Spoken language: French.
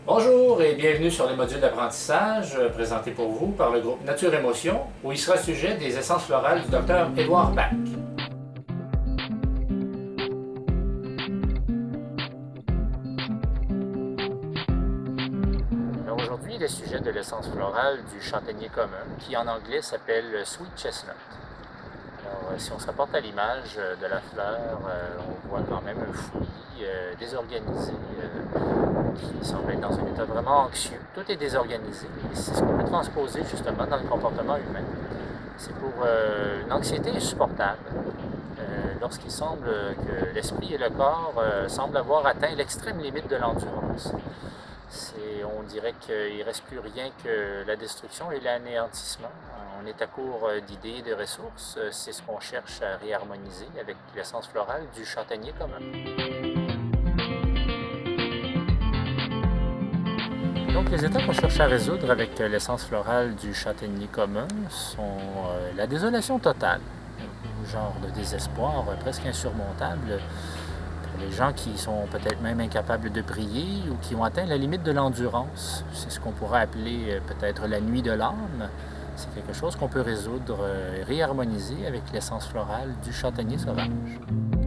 Bonjour et bienvenue sur les modules d'apprentissage présentés pour vous par le groupe Nature Émotion, où il sera sujet des essences florales du Dr Édouard Bach. Aujourd'hui, le sujet de l'essence florale du châtaignier commun, qui en anglais s'appelle Sweet Chestnut. Alors, si on se rapporte à l'image de la fleur, on voit quand même un fruit désorganisé qui semble être dans un état vraiment anxieux. Tout est désorganisé et c'est ce qu'on peut transposer justement dans le comportement humain. C'est pour une anxiété insupportable lorsqu'il semble que l'esprit et le corps semblent avoir atteint l'extrême limite de l'endurance. On dirait qu'il ne reste plus rien que la destruction et l'anéantissement. On est à court d'idées et de ressources. C'est ce qu'on cherche à réharmoniser avec l'essence florale du châtaignier commun. Donc, les états qu'on cherche à résoudre avec l'essence florale du châtaignier commun sont la désolation totale, un genre de désespoir presque insurmontable. Les gens qui sont peut-être même incapables de prier ou qui ont atteint la limite de l'endurance. C'est ce qu'on pourrait appeler peut-être la nuit de l'âme. C'est quelque chose qu'on peut résoudre et réharmoniser avec l'essence florale du châtaignier sauvage.